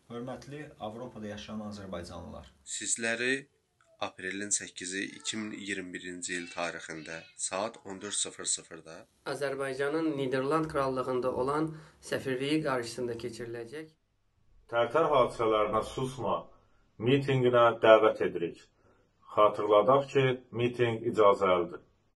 Hörmətli Avropada yaşayan azərbaycanlılar. Sizləri aprelin 8-i 2021-ci il tarixində saat 14:00-da Azərbaycanın Niderland Krallığında olan səfirliyi qarşısında keçiriləcək Tərtər hadisələrinə susma mitinqinə dəvət edirik. Xatırladaq ki, mitinq icazəlidir.